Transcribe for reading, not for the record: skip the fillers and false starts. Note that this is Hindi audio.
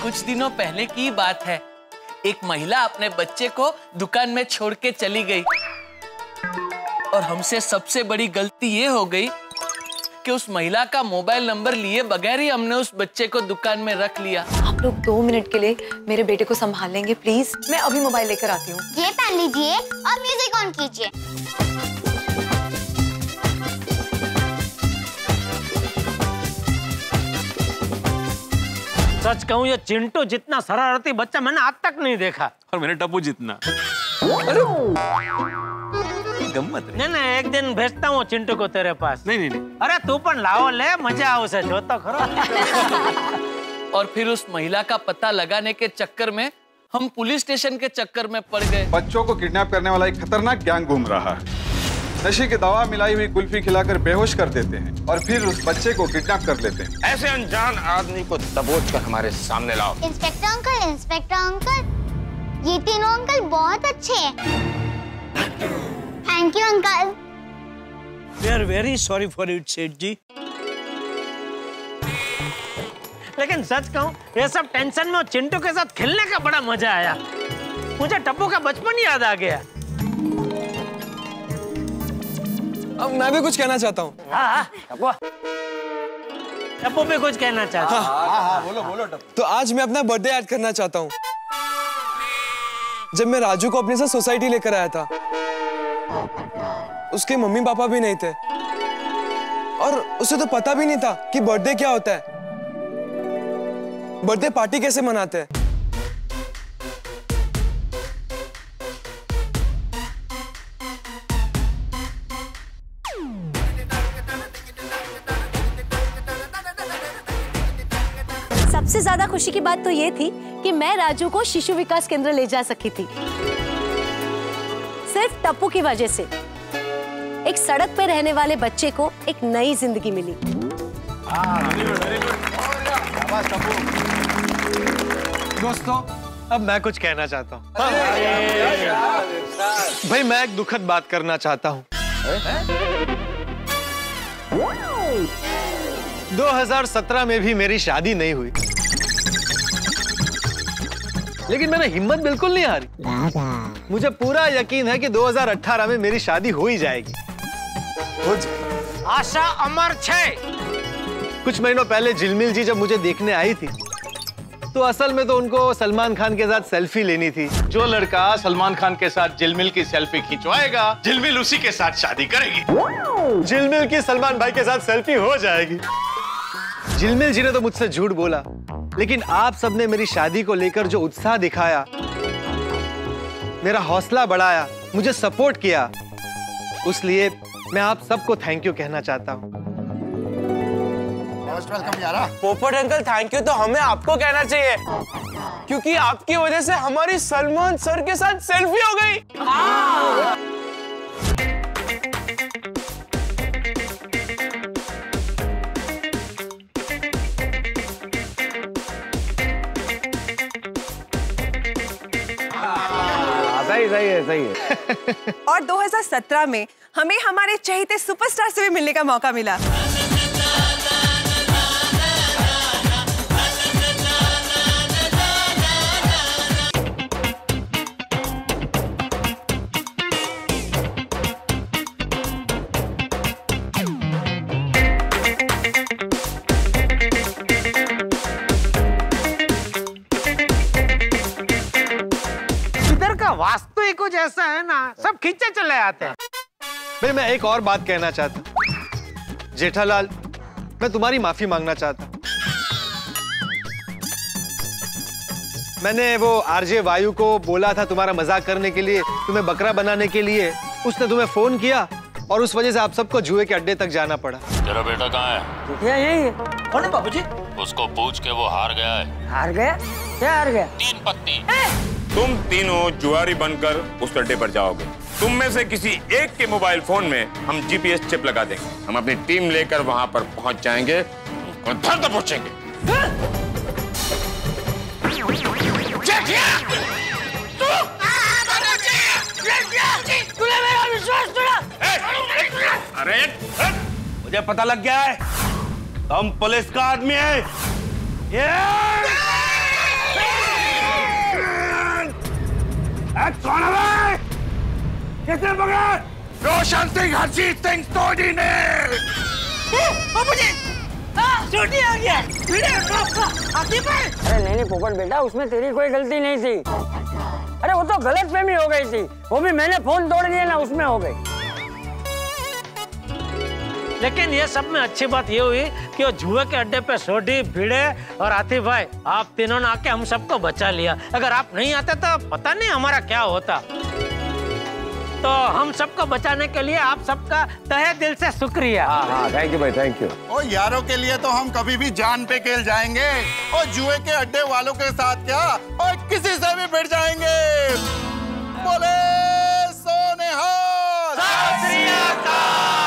कुछ दिनों पहले की बात है। एक महिला अपने बच्चे को दुकान में छोड़ के चली गई और हमसे सबसे बड़ी गलती ये हो गई कि उस महिला का मोबाइल नंबर लिए बगैर ही हमने उस बच्चे को दुकान में रख लिया। आप लोग 2 मिनट के लिए मेरे बेटे को संभाल लेंगे प्लीज? मैं अभी मोबाइल लेकर आती हूँ। ये पहन लीजिए और म्यूजिक ऑन कीजिए। सच कहूँ ये चिंटू जितना शरारती बच्चा मैंने आज तक नहीं देखा। और मैंने टप्पू जितना। गम्मत नहीं नहीं, एक दिन भेजता हूँ चिंटू को तेरे पास। नहीं। अरे तू पण लाओ ले, मजा आओ से जो तो खरो। और फिर उस महिला का पता लगाने के चक्कर में हम पुलिस स्टेशन के चक्कर में पड़ गए। बच्चों को किडनैप करने वाला एक खतरनाक गैंग घूम रहा है। नशे की दवा मिलाई हुई कुल्फी खिलाकर बेहोश कर देते हैं और फिर उस बच्चे को किडनैप कर लेते हैं। ऐसे अनजान आदमी को दबोच कर हमारे सामने लाओ। इंस्पेक्टर अंकल, ये तीनों अंकल बहुत अच्छे हैं। Thank you uncle. We are very sorry for it Seth ji. लेकिन सच कहूँ ये सब टेंशन में चिंटू के साथ खेलने का बड़ा मजा आया। मुझे टप्पू का बचपन याद आ गया। अब मैं भी कुछ कहना चाहता हूँ। हाँ, टप्पू भी कुछ कहना चाहता हूँ। हाँ, बोलो टप्पू। तो आज मैं अपना बर्थडे याद करना चाहता हूँ, जब मैं राजू को अपने साथ सोसाइटी लेकर आया था। उसके मम्मी पापा भी नहीं थे और उसे तो पता भी नहीं था कि बर्थडे क्या होता है, बर्थडे पार्टी कैसे मनाते हैं। सबसे ज्यादा खुशी की बात तो ये थी कि मैं राजू को शिशु विकास केंद्र ले जा सकी थी, सिर्फ टप्पू की वजह से। एक सड़क पे रहने वाले बच्चे को एक नई जिंदगी मिली। दोस्तों, अब मैं कुछ कहना चाहता हूँ। भाई मैं एक दुखद बात करना चाहता हूँ। 2017 में भी मेरी शादी नहीं हुई, लेकिन मैंने हिम्मत बिल्कुल नहीं हारी। मुझे पूरा यकीन है कि 2018 में मेरी शादी हो ही जाएगी। आशा अमर छे। कुछ महीनों पहले झिलमिल जी जब मुझे देखने आई थी, तो असल में तो उनको सलमान खान के साथ सेल्फी लेनी थी। जो लड़का सलमान खान के साथ झिलमिल की सेल्फी खिंचवाएगा, झिलमिल उसी के साथ शादी करेगी। झिलमिल की सलमान भाई के साथ सेल्फी हो जाएगी। झिलमिल जी ने तो मुझसे झूठ बोला, लेकिन आप सबने मेरी शादी को लेकर जो उत्साह दिखाया, मेरा हौसला बढ़ाया, मुझे सपोर्ट किया, उसलिए मैं आप सबको थैंक यू कहना चाहता हूँ। पोपट अंकल, थैंक यू तो हमें आपको कहना चाहिए, क्योंकि आपकी वजह से हमारी सलमान सर के साथ सेल्फी हो गई। सही है। और 2017 में हमें हमारे चहेते सुपरस्टार से भी मिलने का मौका मिला। वास्तु ही कुछ ऐसा है ना, सब खींचे चले आते हैं। भाई मैं एक और बात कहना चाहता हूं। जेठालाल, मैं तुम्हारी माफी मांगना चाहता हूं। मैंने वो आरजे वायु को बोला था तुम्हारा मजाक करने के लिए, तुम्हें बकरा बनाने के लिए। उसने तुम्हें फोन किया और उस वजह से आप सबको जुए के अड्डे तक जाना पड़ा। तेरा बेटा कहाँ है? यही है। कौन है बाबूजी? उसको पूछ के वो हार गया है। हार गया? क्या हार गया? 3 पत्नी। तुम तीनों जुआरी बनकर उस अड्डे पर जाओगे। तुम में से किसी एक के मोबाइल फोन में हम जीपीएस चिप लगा देंगे। हम अपनी टीम लेकर वहां पर पहुंच जाएंगे और धर दबोचेंगे। तूने मेरा विश्वास तोड़ा। अरे मुझे पता लग गया है, हम पुलिस का आदमी है। कौन है? किसने पकड़ा? रोशन सिंह, हरजीत सिंह सोनी ने। बाबूजी, छोटी आ गया। अरे नहीं पोपट बेटा, उसमें तेरी कोई गलती नहीं थी। अरे वो तो गलतफहमी हो गई थी, वो भी मैंने फोन तोड़ दिया ना, उसमें हो गई। लेकिन ये सब में अच्छी बात ये हुई कि वो जुए के अड्डे पे सोडी, भिड़े और आतिफ भाई, आप तीनों ने आके हम सबको बचा लिया। अगर आप नहीं आते तो पता नहीं हमारा क्या होता। तो हम सबको बचाने के लिए आप सबका तहे दिल से शुक्रिया। हाँ, थैंक यू भाई, थैंक यू। और यारों के लिए तो हम कभी भी जान पे खेल जाएंगे, और जुए के अड्डे वालों के साथ क्या, और किसी से भी भिड़ जाएंगे। बोले सोनेहाल। सत श्री अकाल।